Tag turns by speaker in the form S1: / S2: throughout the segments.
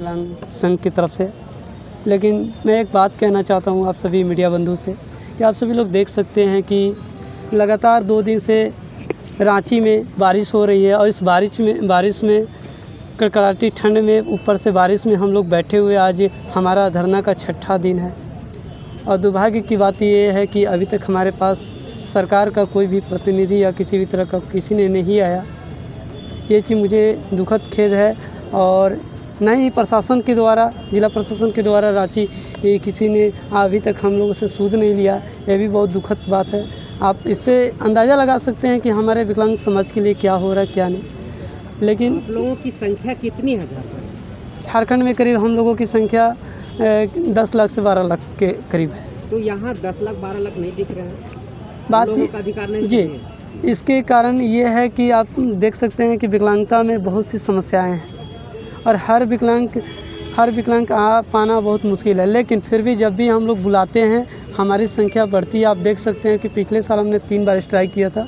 S1: विकलांग संघ की तरफ से। लेकिन मैं एक बात कहना चाहता हूँ आप सभी मीडिया बंधु से कि आप सभी लोग देख सकते हैं कि लगातार 2 दिन से रांची में बारिश हो रही है और इस बारिश में कड़कड़ाती ठंड में ऊपर से बारिश में हम लोग बैठे हुए आज हमारा धरना का 6ठा दिन है। और दुर्भाग्य की बात ये है कि अभी तक हमारे पास सरकार का कोई भी प्रतिनिधि या किसी भी तरह का किसी ने नहीं आया। ये चीज़ मुझे दुखद खेद है और न ही प्रशासन के द्वारा, जिला प्रशासन के द्वारा रांची किसी ने अभी तक हम लोगों से सूद नहीं लिया। यह भी बहुत दुखद बात है। आप इससे अंदाज़ा लगा सकते हैं कि हमारे विकलांग समाज के लिए क्या हो रहा है क्या नहीं। लेकिन
S2: आप लोगों की संख्या कितनी है
S1: झारखंड में? करीब हम लोगों की संख्या 10 लाख से 12 लाख के करीब है।
S2: तो यहाँ 10 लाख 12 लाख नहीं दिख रहे हैं,
S1: बात
S2: लोगों का अधिकार नहीं
S1: जी, इसके कारण ये है कि आप देख सकते हैं कि विकलांगता में बहुत सी समस्याएं हैं और हर विकलांग आ पाना बहुत मुश्किल है। लेकिन फिर भी जब भी हम लोग बुलाते हैं हमारी संख्या बढ़ती है। आप देख सकते हैं कि पिछले साल हमने 3 बार स्ट्राइक किया था।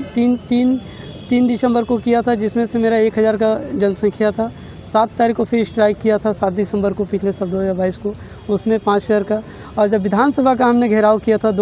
S1: 3 दिसंबर को किया था, जिसमें से मेरा 1000 का जनसंख्या था। 7 तारीख को फिर स्ट्राइक किया था 7 दिसंबर को पिछले साल 2022 को, उसमें 5000 का। और जब विधानसभा का हमने घेराव किया था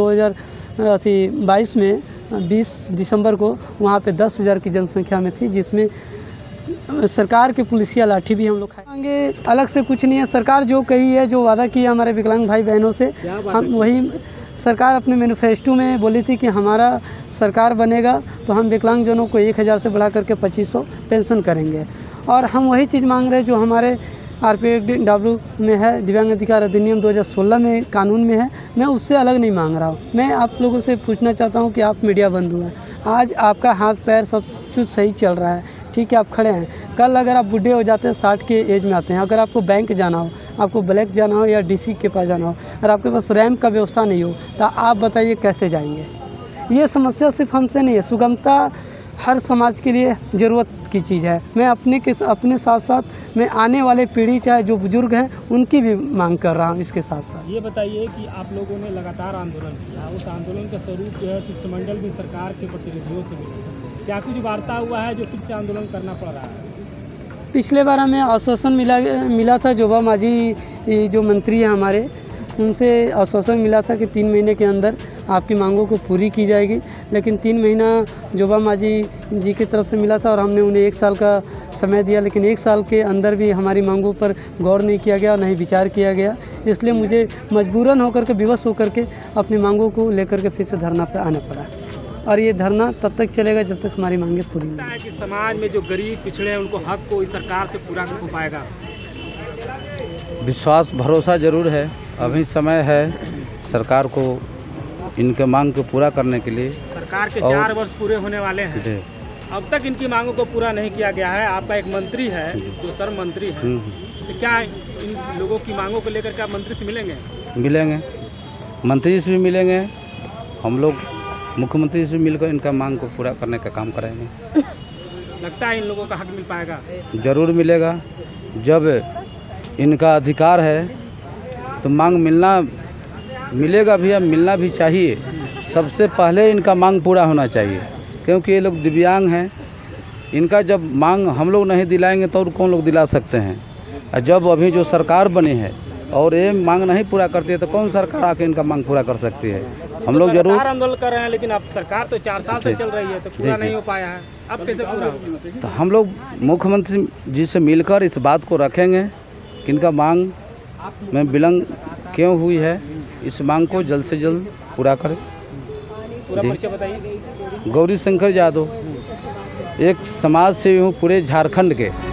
S1: 2022 में 20 दिसंबर को, वहाँ पे 10,000 की जनसंख्या में थी, जिसमें सरकार के पुलिसिया लाठी भी हम लोग खाएंगे। अलग से कुछ नहीं है। सरकार जो कही है, जो वादा किया हमारे विकलांग भाई बहनों से, हम वही सरकार अपने मैनिफेस्टो में बोली थी कि हमारा सरकार बनेगा तो हम विकलांगजनों को 1000 से बढ़ा करके 2500 पेंशन करेंगे। और हम वही चीज़ मांग रहे हैं जो हमारे RPW में है, दिव्यांग अधिकार अधिनियम 2016 में कानून में है। मैं उससे अलग नहीं मांग रहा हूँ। मैं आप लोगों से पूछना चाहता हूँ कि आप मीडिया बंधु हैं, आज आपका हाथ पैर सब कुछ सही चल रहा है, ठीक है, आप खड़े हैं। कल अगर आप बूढ़े हो जाते हैं, 60 के एज में आते हैं, अगर आपको बैंक जाना हो, आपको ब्लैक जाना हो या DC के पास जाना हो, और आपके पास रैंप का व्यवस्था नहीं हो, तो आप बताइए कैसे जाएंगे। ये समस्या सिर्फ हमसे नहीं है, सुगमता हर समाज के लिए ज़रूरत की चीज़ है। मैं अपने साथ साथ मैं आने वाले पीढ़ी, चाहे जो बुजुर्ग हैं, उनकी भी मांग कर रहा हूँ। इसके साथ साथ
S3: ये बताइए कि आप लोगों ने लगातार आंदोलन किया, उस आंदोलन का स्वरूप जो है शिष्टमंडल भी सरकार के प्रतिनिधियों से मिला, क्या कुछ वार्ता हुआ है जो फिर से आंदोलन करना पड़ रहा है?
S1: पिछले बार हमें आश्वासन मिला था, जोबा मांझी जो मंत्री हैं हमारे, उनसे आश्वासन मिला था कि 3 महीने के अंदर आपकी मांगों को पूरी की जाएगी। लेकिन 3 महीना जोबा मांझी जी की तरफ से मिला था और हमने उन्हें 1 साल का समय दिया, लेकिन 1 साल के अंदर भी हमारी मांगों पर गौर नहीं किया गया, नहीं विचार किया गया। इसलिए मुझे मजबूरन होकर के, विवश होकर के अपनी मांगों को लेकर के फिर से धरना पर आना पड़ा। और ये धरना तब तक चलेगा जब तक हमारी मांगें पूरी नहीं होंगी।
S3: कि समाज में जो गरीब पिछड़े हैं उनको हक को इस सरकार से पूरा हो पाएगा?
S4: विश्वास भरोसा जरूर है। अभी समय है सरकार को इनके मांग को पूरा करने के लिए।
S3: सरकार के 4 वर्ष पूरे होने वाले हैं, अब तक इनकी मांगों को पूरा नहीं किया गया है। आपका एक मंत्री है जो श्रम मंत्री है, तो क्या इन लोगों की मांगों को लेकर के आप मंत्री से मिलेंगे?
S4: मंत्री से भी मिलेंगे। हम लोग मुख्यमंत्री से मिलकर इनका मांग को पूरा करने का काम करेंगे।
S3: लगता है इन लोगों का हक मिल पाएगा?
S4: जरूर मिलेगा। जब इनका अधिकार है तो मांग मिलेगा भी, अब मिलना भी चाहिए। सबसे पहले इनका मांग पूरा होना चाहिए, क्योंकि ये लोग दिव्यांग हैं। इनका जब मांग हम लोग नहीं दिलाएंगे तो और कौन लोग दिला सकते हैं। और जब अभी जो सरकार बनी है और ये मांग नहीं पूरा करती है तो कौन सरकार आके इनका मांग पूरा कर सकती है। हम लोग जरूर
S3: आंदोलन कर रहे हैं, लेकिन अब सरकार तो 4 साल से चल रही है, तो पूरा नहीं हो पाया है, अब कैसे पूरा होगा?
S4: तो हम लोग मुख्यमंत्री जी से मिलकर इस बात को रखेंगे कि इनका मांग में विलंब क्यों हुई है, इस मांग को जल्द से जल्द पूरा करें।
S3: पूरा परिचय बताइए।
S4: गौरी शंकर यादव, एक समाज सेवी हूँ पूरे झारखंड के।